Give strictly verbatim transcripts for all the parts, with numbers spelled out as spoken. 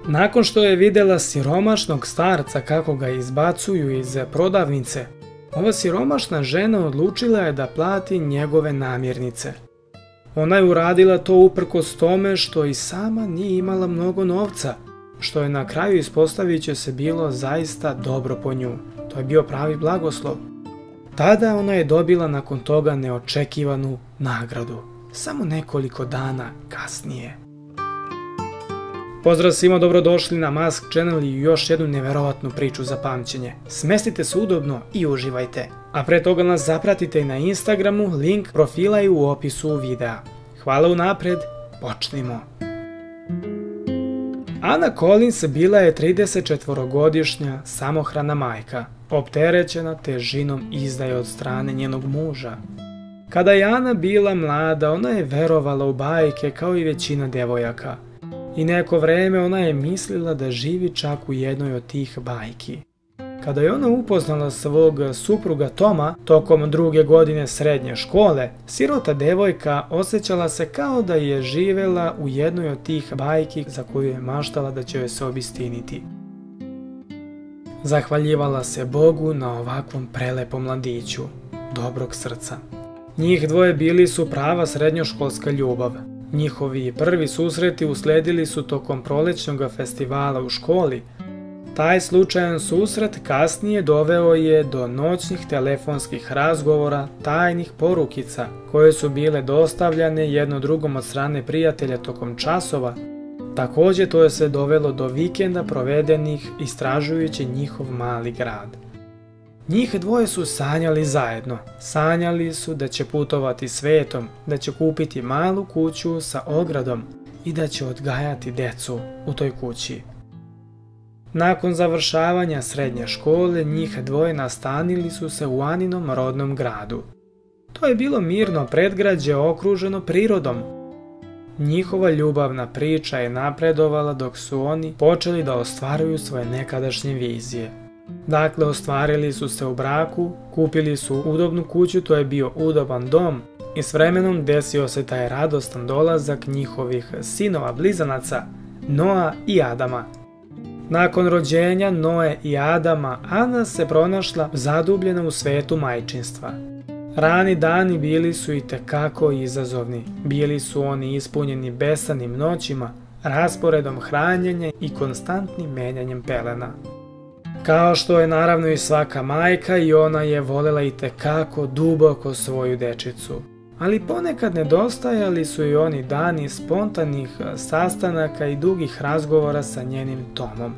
Nakon što je vidjela siromašnog starca kako ga izbacuju iz prodavnice, ova siromašna žena odlučila je da plati njegove namirnice. Ona je uradila to uprkos tome što i sama nije imala mnogo novca, što je na kraju, ispostavit će se, bilo zaista dobro po nju. To je bio pravi blagoslov. Tada ona je dobila nakon toga neočekivanu nagradu, samo nekoliko dana kasnije. Pozdrav svima, dobrodošli na Mask Channel i još jednu neverovatnu priču za pamćenje. Smestite se udobno i uživajte. A pre toga nas zapratite i na Instagramu, link profila je u opisu videa. Hvala unapred, počnimo. Ana Collins bila je tridesetčetvorogodišnja samohrana majka, opterećena težinom izdaje od strane njenog muža. Kada je Ana bila mlada, ona je verovala u bajke kao i većina devojaka. I neko vreme ona je mislila da živi čak u jednoj od tih bajki. Kada je ona upoznala svog supruga Toma tokom druge godine srednje škole, sirota devojka osjećala se kao da je živela u jednoj od tih bajki za koju je maštala da će joj se obistiniti. Zahvaljivala se Bogu na ovakvom prelepom mladiću, dobrog srca. Njih dvoje bili su prava srednjoškolska ljubav. Njihovi prvi susreti usledili su tokom prolećnog festivala u školi. Taj slučajan susret kasnije doveo je do noćnih telefonskih razgovora, tajnih porukica koje su bile dostavljane jedno drugom od strane prijatelja tokom časova. Također to je se dovelo do vikenda provedenih istražujući njihov mali grad. Njih dvoje su sanjali zajedno. Sanjali su da će putovati svetom, da će kupiti malu kuću sa ogradom i da će odgajati decu u toj kući. Nakon završavanja srednje škole, njih dvoje nastanili su se u Aninom rodnom gradu. To je bilo mirno predgrađe okruženo prirodom. Njihova ljubavna priča je napredovala dok su oni počeli da ostvaruju svoje nekadašnje vizije. Dakle, ostvarili su se u braku, kupili su udobnu kuću, to je bio udoban dom, i s vremenom desio se taj radostan dolazak njihovih sinova blizanaca, Noa i Adama. Nakon rođenja Noe i Adama, Ana se pronašla zadubljena u svetu majčinstva. Rani dani bili su itekako izazovni, bili su oni ispunjeni besanim noćima, rasporedom hranjenja i konstantnim menjanjem pelena. Kao što je naravno i svaka majka, i ona je voljela itekako duboko svoju dečicu. Ali ponekad nedostajali su i oni dani spontanih sastanaka i dugih razgovora sa njenim Tomom.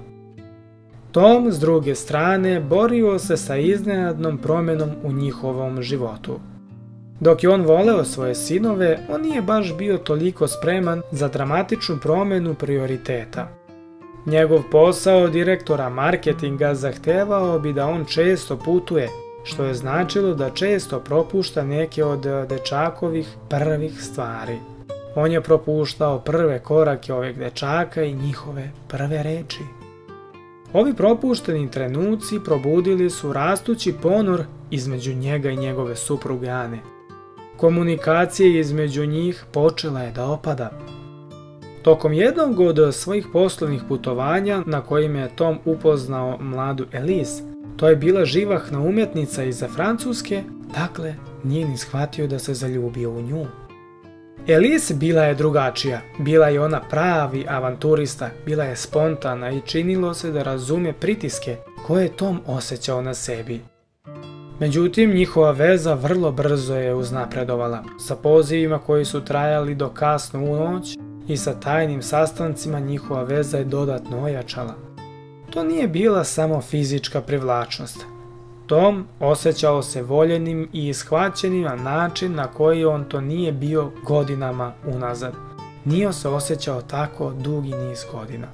Tom, s druge strane, borio se sa iznenadnom promjenom u njihovom životu. Dok je on voleo svoje sinove, on nije baš bio toliko spreman za dramatičnu promjenu prioriteta. Njegov posao direktora marketinga zahtevao bi da on često putuje, što je značilo da često propušta neke od dečakovih prvih stvari. On je propuštao prve korake ovih dečaka i njihove prve reči. Ovi propušteni trenuci probudili su rastući ponor između njega i njegove supruge Ane. Komunikacija između njih počela je da opada. Tokom jednog od svojih poslovnih putovanja na kojima je Tom upoznao mladu Elise, to je bila živahna umjetnica iz Francuske, dakle nije ni shvatio da se zaljubio u nju. Elise bila je drugačija, bila je ona pravi avanturista, bila je spontana i činilo se da razume pritiske koje je Tom osjećao na sebi. Međutim, njihova veza vrlo brzo je uznapredovala, sa pozivima koji su trajali do kasno u noć i sa tajnim sastancima njihova veza je dodatno ojačala. To nije bila samo fizička privlačnost. Tom osjećao se voljenim i ishvaćenim na način na koji on to nije bio godinama unazad. Nije se osjećao tako dugi niz godina.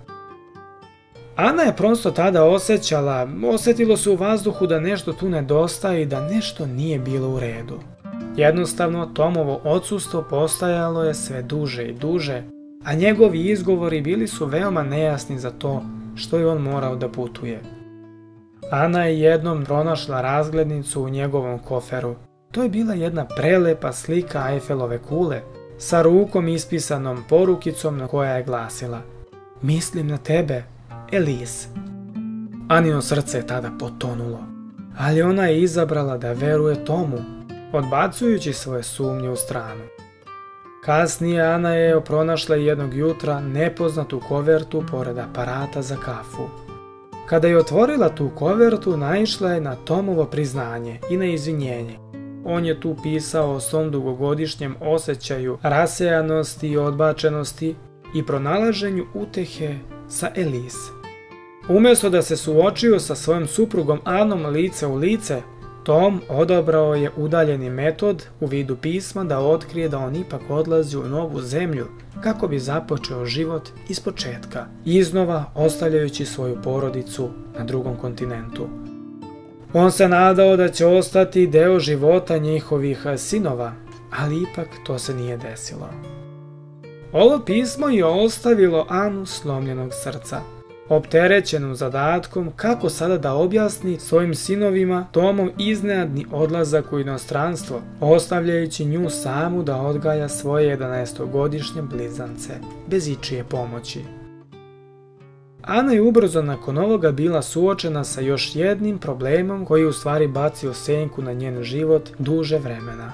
Ana je prosto tada osjećala, osjetilo se u vazduhu da nešto tu nedostaje i da nešto nije bilo u redu. Jednostavno, Tomovo odsustvo postajalo je sve duže i duže, a njegovi izgovori bili su veoma nejasni za to što je on morao da putuje. Ana je jednom pronašla razglednicu u njegovom koferu. To je bila jedna prelepa slika Eiffelove kule sa rukom ispisanom porukicom koja je glasila: Mislim na tebe, Elis. Anino srce je tada potonulo, ali ona je izabrala da veruje tomu, odbacujući svoje sumnje u stranu. Kasnije Ana je pronašla jednog jutra nepoznatu kovertu pored aparata za kafu. Kada je otvorila tu kovertu, naišla je na Tomovo priznanje i na izvinjenje. On je tu pisao o svom dugogodišnjem osjećaju rasejanosti i odbačenosti i pronalaženju utehe sa Elis. Umjesto da se suočio sa svojom suprugom Anom lice u lice, Tom odabrao je udaljeni metod u vidu pisma da otkrije da on ipak odlazi u novu zemlju kako bi započeo život ispočetka, iznova ostavljajući svoju porodicu na drugom kontinentu. On se nadao da će ostati deo života njihovih sinova, ali ipak to se nije desilo. Ovo pismo je ostavilo Anu slomljenog srca, opterećenu zadatkom kako sada da objasni svojim sinovima Tomov iznenadni odlazak u inostranstvo, ostavljajući nju samu da odgaja svoje jedanaestogodišnje blizance, bez ičije pomoći. Ana je ubrzo nakon ovoga bila suočena sa još jednim problemom koji u stvari bacio senku na njen život duže vremena.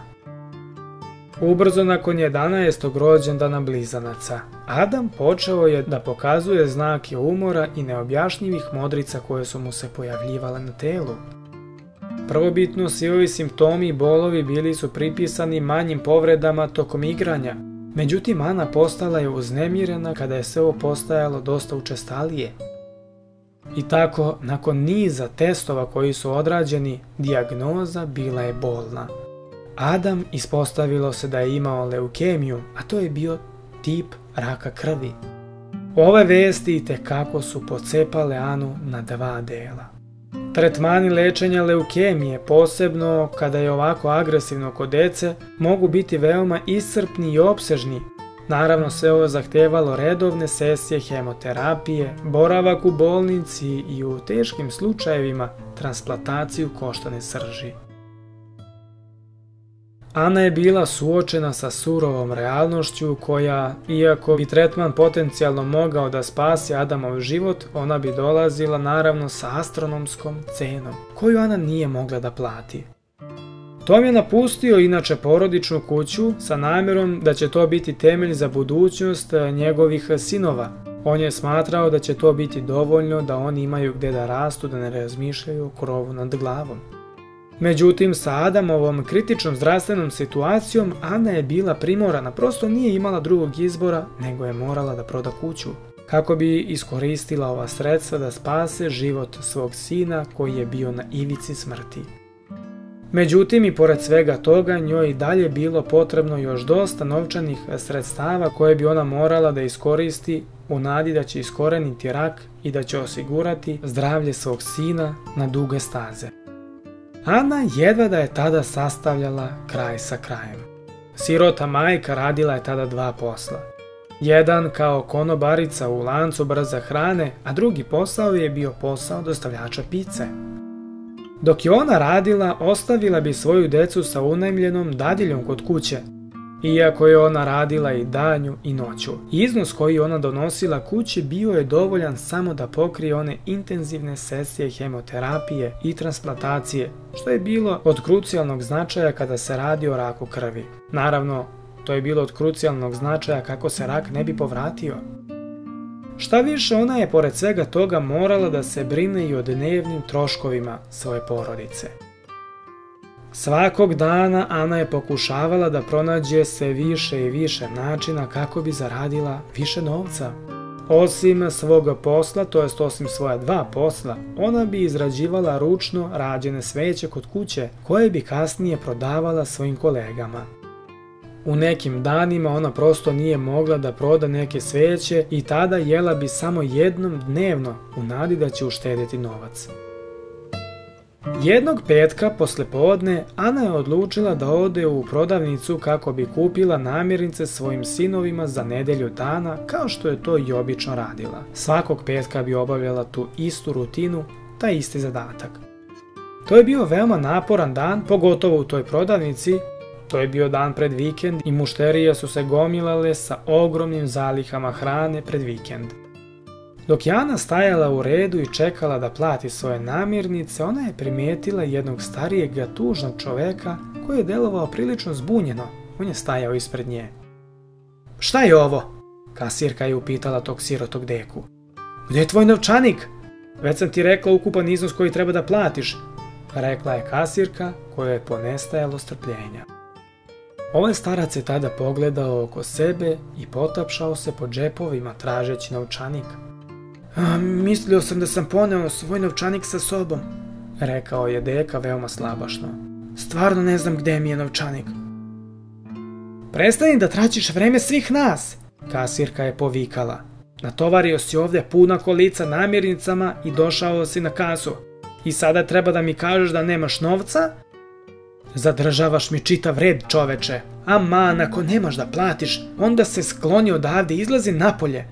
Ubrzo nakon jedanaestog rođendana blizanaca, Adam počeo je da pokazuje znake umora i neobjašnjivih modrica koje su mu se pojavljivale na telu. Prvobitno svi ovi simptomi i bolovi bili su pripisani manjim povredama tokom igranja, međutim Ana postala je uznemirena kada je sve ovo postajalo dosta učestalije. I tako, nakon niza testova koji su odrađeni, dijagnoza bila je bolna. Adam ispostavilo se da je imao leukemiju, a to je bio tip raka krvi. Ove vesti itekako su pocepale Anu na dva dela. Tretmani lečenja leukemije, posebno kada je ovako agresivno kod dece, mogu biti veoma iscrpni i opsežni. Naravno, sve ovo zahtevalo redovne sesije hemoterapije, boravak u bolnici i u teškim slučajevima transplantaciju koštane srži. Ana je bila suočena sa surovom realnošću koja, iako bi tretman potencijalno mogao da spasi Adamov život, ona bi dolazila naravno sa astronomskom cenom, koju Ana nije mogla da plati. Tom je napustio inače porodičnu kuću sa namjerom da će to biti temelj za budućnost njegovih sinova. On je smatrao da će to biti dovoljno da oni imaju gde da rastu, da ne razmišljaju o krovu nad glavom. Međutim, sa Adamovom kritičnom zdravstvenom situacijom Ana je bila primorana, prosto nije imala drugog izbora nego je morala da proda kuću, kako bi iskoristila ova sredstva da spase život svog sina koji je bio na ivici smrti. Međutim, i pored svega toga, njoj i dalje bilo potrebno još dosta novčanih sredstava koje bi ona morala da iskoristi u nadi da će iskoreniti rak i da će osigurati zdravlje svog sina na duge staze. Ana jedva da je tada sastavljala kraj sa krajem. Sirota majka radila je tada dva posla. Jedan kao konobarica u lancu brze hrane, a drugi posao je bio posao dostavljača pice. Dok je ona radila, ostavila bi svoju decu sa unajmljenom dadiljom kod kuće. Iako je ona radila i danju i noću, iznos koji ona donosila kući bio je dovoljan samo da pokrije one intenzivne sesije hemoterapije i transplantacije, što je bilo od krucijalnog značaja kada se radi o raku krvi. Naravno, to je bilo od krucijalnog značaja kako se rak ne bi povratio. Šta više, ona je pored svega toga morala da se brine i o dnevnim troškovima svoje porodice. Svakog dana Ana je pokušavala da pronađe sve više i više načina kako bi zaradila više novca. Osim svog posla, to jest osim svoja dva posla, ona bi izrađivala ručno rađene sveće kod kuće, koje bi kasnije prodavala svojim kolegama. U nekim danima ona prosto nije mogla da proda neke sveće i tada jela bi samo jednom dnevno u nadi da će uštedjeti novac. Jednog petka posle podne Ana je odlučila da ode u prodavnicu kako bi kupila namirnice svojim sinovima za nedelju dana, kao što je to i obično radila. Svakog petka bi obavljala tu istu rutinu, taj isti zadatak. To je bio veoma naporan dan, pogotovo u toj prodavnici. To je bio dan pred vikend i mušterije su se gomilale sa ogromnim zalihama hrane pred vikend. Dok je Ana stajala u redu i čekala da plati svoje namirnice, ona je primijetila jednog starijeg tužnog čoveka koji je delovao prilično zbunjeno. On je stajao ispred nje. Šta je ovo? Kasirka je upitala tog sirotog deku. Gdje je tvoj novčanik? Već sam ti rekla ukupan iznos koji treba da platiš, rekla je kasirka kojoj je ponestajalo strpljenja. Ovaj starac je tada pogledao oko sebe i potapšao se po džepovima tražeći novčanik. A, mislio sam da sam poneo svoj novčanik sa sobom, rekao je deka veoma slabašno. Stvarno ne znam gdje mi je novčanik. Prestani da traćiš vreme svih nas, kasirka je povikala. Natovario si ovdje puna kolica namirnicama i došao si na kasu. I sada treba da mi kažeš da nemaš novca? Zadržavaš mi čitav red, čoveče. Aman, ako nemaš da platiš, onda se skloni odavde i izlazi napolje.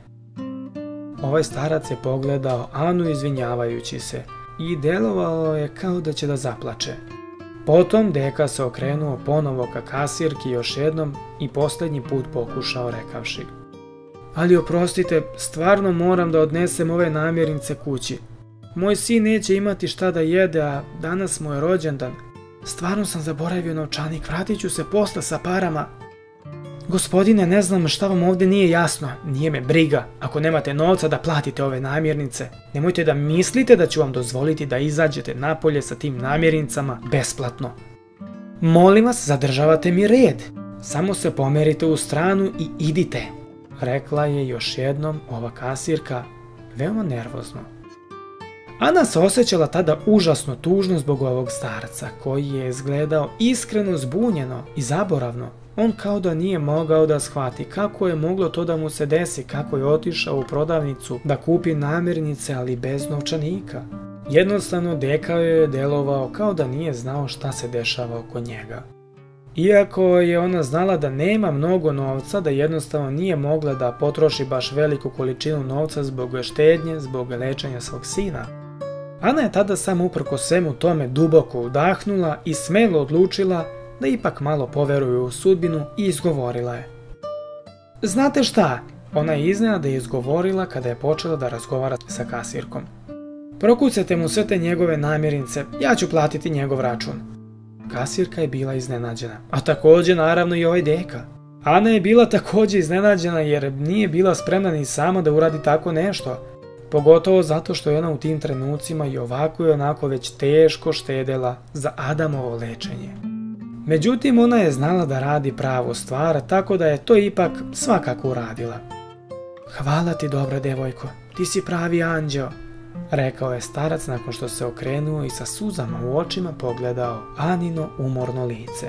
Ovaj starac je pogledao Anu izvinjavajući se i delovalo je kao da će da zaplače. Potom deka se okrenuo ponovo ka kasirki još jednom i posljednji put pokušao rekavši. Ali oprostite, stvarno moram da odnesem ove namirnice kući. Moj sin neće imati šta da jede, a danas mu je rođendan. Stvarno sam zaboravio novčanik, vratit ću se posle sa parama. Gospodine, ne znam šta vam ovdje nije jasno, nije me briga. Ako nemate novca da platite ove namirnice, nemojte da mislite da ću vam dozvoliti da izađete napolje sa tim namirnicama besplatno. Molim vas, zadržavate mi red. Samo se pomerite u stranu i idite, rekla je još jednom ova kasirka, veoma nervozno. Ana se osjećala tada užasno tužno zbog ovog starca, koji je izgledao iskreno zbunjeno i zaboravno. On kao da nije mogao da shvati kako je moglo to da mu se desi, kako je otišao u prodavnicu da kupi namirnice, ali bez novčanika. Jednostavno deka je delovao kao da nije znao šta se dešava oko njega. Iako je ona znala da nema mnogo novca, da jednostavno nije mogla da potroši baš veliku količinu novca zbog štednje, zbog lečenja svog sina. Ana je tada samo uprko svemu tome duboko udahnula i smelo odlučila da ipak malo poveruje u sudbinu i izgovorila je. Znate šta? Ona je iznenada izgovorila kada je počela da razgovara sa kasirkom. Prokucajte mu sve te njegove namirnice, ja ću platiti njegov račun. Kasirka je bila iznenađena, a također naravno i ovaj deka. Ana je bila također iznenađena jer nije bila spremna ni sama da uradi tako nešto. Pogotovo zato što je ona u tim trenucima i ovako i onako već teško štedela za Adamovo lečenje. Međutim, ona je znala da radi pravu stvar, tako da je to ipak svakako uradila. Hvala ti, dobra devojko, ti si pravi anđeo, rekao je starac nakon što se okrenuo i sa suzama u očima pogledao Anino umorno lice.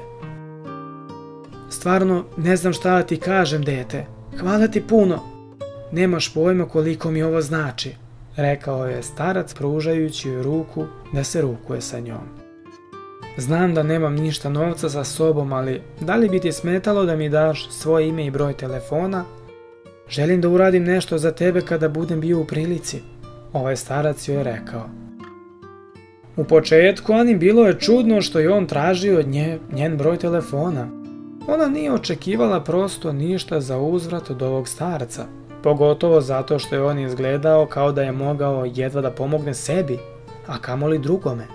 Stvarno, ne znam šta da ti kažem, dete. Hvala ti puno. Nemaš pojma koliko mi ovo znači, rekao je starac pružajući joj ruku da se rukuje sa njom. Znam da nemam ništa novca sa sobom, ali da li bi ti smetalo da mi daš svoje ime i broj telefona? Želim da uradim nešto za tebe kada budem bio u prilici, ovaj starac joj je rekao. U početku Ani bilo je čudno što je on tražio od nje njen broj telefona. Ona nije očekivala prosto ništa za uzvrat od ovog starca, pogotovo zato što je on izgledao kao da je mogao jedva da pomogne sebi, a kamoli drugome.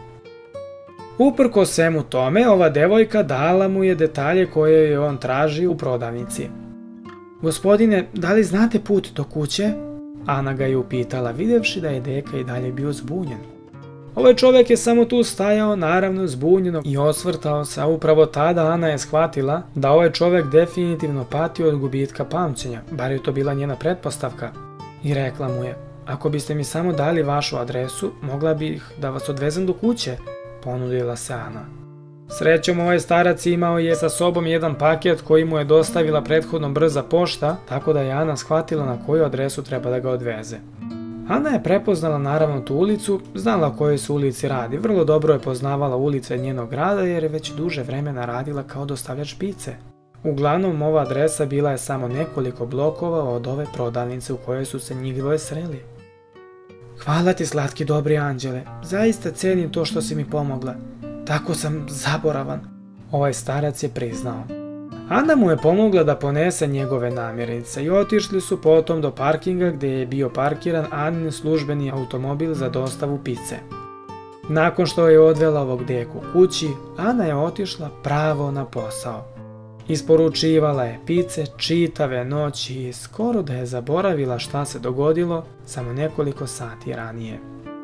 Uprko svemu tome, ova devojka dala mu je detalje koje je on tražio u prodavnici. Gospodine, da li znate put do kuće? Ana ga je upitala, vidjevši da je deka i dalje bio zbunjen. Ovaj čovjek je samo tu stajao, naravno zbunjeno, i osvrtao se, a upravo tada Ana je shvatila da ovaj čovjek definitivno pati od gubitka pamćenja, bar je to bila njena pretpostavka. I rekla mu je, ako biste mi samo dali vašu adresu, mogla bih da vas odvezem do kuće, ponudila se Ana. Srećom, ovaj starac imao je sa sobom jedan paket koji mu je dostavila prethodno brza pošta, tako da je Ana shvatila na koju adresu treba da ga odveze. Ana je prepoznala naravno tu ulicu, znala o kojoj se ulici radi, vrlo dobro je poznavala ulice njenog grada jer je već duže vremena radila kao dostavljač pice. Uglavnom, ova adresa bila je samo nekoliko blokova od ove prodavnice u kojoj su se njih dvoje sreli. Hvala ti, slatki dobri anđele, zaista cenim to što si mi pomogla. Tako sam zaboravan, ovaj starac je priznao. Ana mu je pomogla da ponese njegove namirnice i otišli su potom do parkinga gdje je bio parkiran Anin službeni automobil za dostavu pice. Nakon što je odvela ovog deku kući, Ana je otišla pravo na posao. Isporučivala je pice čitave noći i skoro da je zaboravila šta se dogodilo samo nekoliko sati ranije.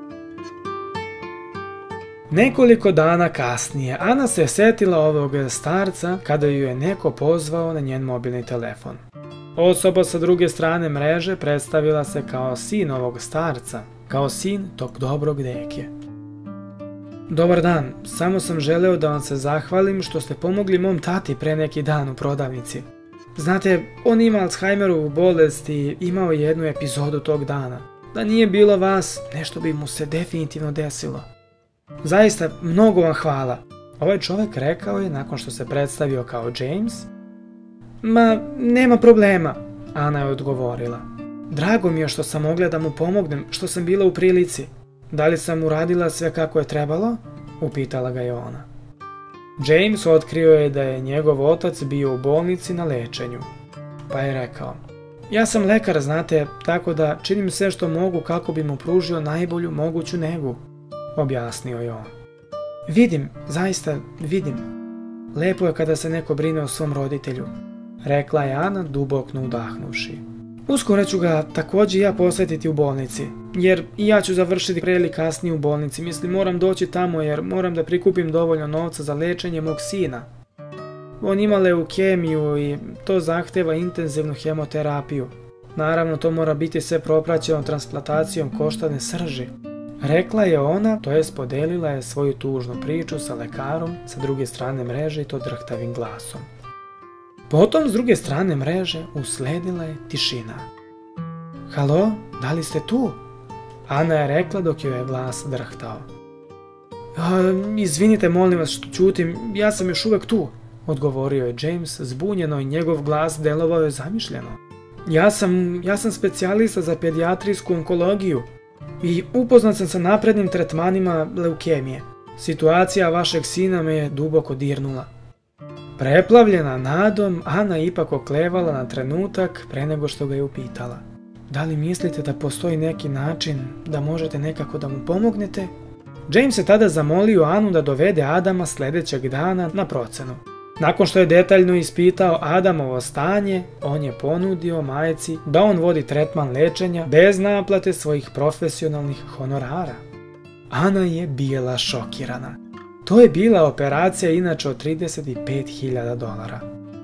Nekoliko dana kasnije Ana se sjetila ovog starca kada ju je neko pozvao na njen mobilni telefon. Osoba sa druge strane mreže predstavila se kao sin ovog starca, kao sin tog dobrog deke. Dobar dan, samo sam želeo da vam se zahvalim što ste pomogli mom tati pre neki dan u prodavnici. Znate, on ima Alzheimerovu bolest i imao jednu epizodu tog dana. Da nije bilo vas, nešto bi mu se definitivno desilo. Zaista, mnogo vam hvala. Ovaj čovjek rekao je nakon što se predstavio kao James. Ma, nema problema, Ana je odgovorila. Drago mi je što sam mogla da mu pomognem, što sam bila u prilici. Da li sam uradila sve kako je trebalo? Upitala ga je ona. James otkrio je da je njegov otac bio u bolnici na lečenju. Pa je rekao, ja sam lekar, znate, tako da činim sve što mogu kako bi mu pružio najbolju moguću negu, objasnio je on. Vidim, zaista vidim. Lepo je kada se neko brine o svom roditelju, rekla je Ana duboko udahnuši. Uskoro ću ga također ja posjetiti u bolnici, jer i ja ću završiti pre ili kasnije u bolnici. Mislim, moram doći tamo jer moram da prikupim dovoljno novca za lečenje mog sina. On ima leukemiju i to zahteva intenzivnu hemoterapiju. Naravno, to mora biti sve propraćeno transplantacijom koštane srži. Rekla je ona, to jest podelila je svoju tužnu priču sa lekarom sa druge strane mreže i to drhtavim glasom. Potom s druge strane mreže usledila je tišina. Halo, da li ste tu? Ana je rekla dok joj je glas drhtao. Izvinite, molim vas što ćutim, ja sam još uvek tu, odgovorio je James zbunjeno i njegov glas delovao je zamišljeno. Ja sam, ja sam specijalista za pedijatrijsku onkologiju i upoznat sam sa naprednim tretmanima leukemije. Situacija vašeg sina me je duboko dirnula. Preplavljena nadom, Ana ipak oklevala na trenutak pre nego što ga je upitala. Da li mislite da postoji neki način da možete nekako da mu pomognete? James je tada zamolio Anu da dovede Adama sljedećeg dana na procenu. Nakon što je detaljno ispitao Adamovo stanje, on je ponudio majci da on vodi tretman lečenja bez naplate svojih profesionalnih honorara. Ana je bila šokirana. To je bila operacija inače od trideset pet hiljada dolara.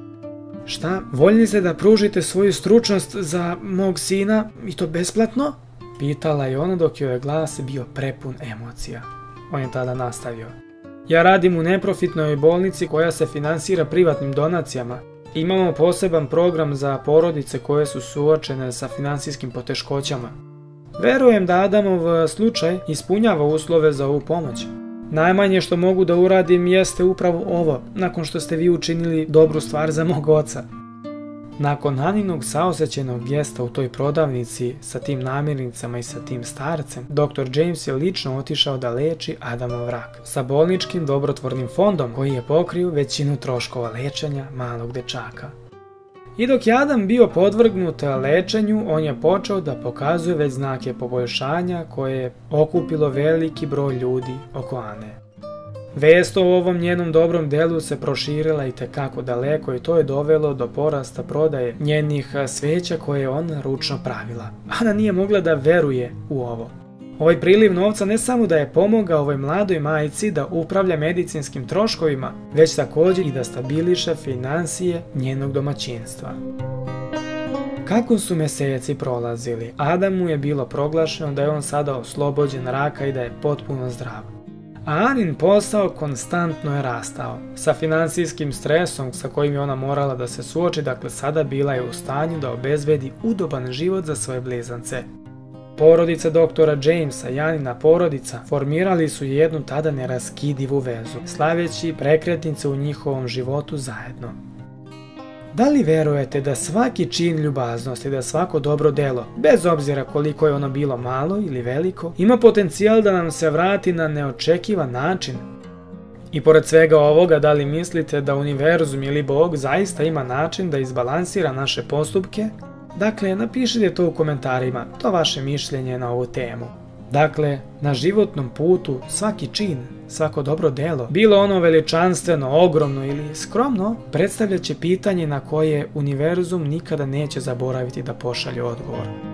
Šta, voljni ste da pružite svoju stručnost za mog sina i to besplatno? Pitala je ona dok joj je glas bio prepun emocija. On je tada nastavio. Ja radim u neprofitnoj bolnici koja se finansira privatnim donacijama. Imamo poseban program za porodice koje su suočene sa finansijskim poteškoćama. Verujem da Adamov slučaj ispunjava uslove za ovu pomoć. Najmanje što mogu da uradim jeste upravo ovo, nakon što ste vi učinili dobru stvar za mog oca. Nakon Aninog saosećenog gesta u toj prodavnici sa tim namirnicama i sa tim starcem, doktor James je lično otišao da leči Adamov rak sa bolničkim dobrotvornim fondom koji je pokrio većinu troškova lečenja malog dečaka. I dok je Adam bio podvrgnut lečenju, on je počeo da pokazuje već znake poboljšanja koje je okupilo veliki broj ljudi oko Ane. Vest o ovom njenom dobrom delu se proširila i tekako daleko i to je dovelo do porasta prodaje njenih sveća koje je ona ručno pravila. Ana nije mogla da veruje u ovo. Ovaj priliv novca ne samo da je pomogao ovoj mladoj majci da upravlja medicinskim troškovima, već također i da stabiliše finansije njenog domaćinstva. Kako su meseci prolazili, Adamu je bilo proglašeno da je on sada oslobođen raka i da je potpuno zdrav. A Anin posao konstantno je rastao. Sa finansijskim stresom sa kojim je ona morala da se suoči, dakle sada bila je u stanju da obezbedi udoban život za svoje blizance. Porodica doktora Jamesa i Anina porodica formirali su jednu tada neraskidivu vezu, slaveći prekretnice u njihovom životu zajedno. Da li verujete da svaki čin ljubaznosti, da svako dobro delo, bez obzira koliko je ono bilo malo ili veliko, ima potencijal da nam se vrati na neočekivan način? I pored svega ovoga, da li mislite da univerzum ili Bog zaista ima način da izbalansira naše postupke? Dakle, napišite to u komentarima, to vaše mišljenje na ovu temu. Dakle, na životnom putu svaki čin, svako dobro delo, bilo ono veličanstveno, ogromno ili skromno, predstavljaće pitanje na koje univerzum nikada neće zaboraviti da pošalje odgovor.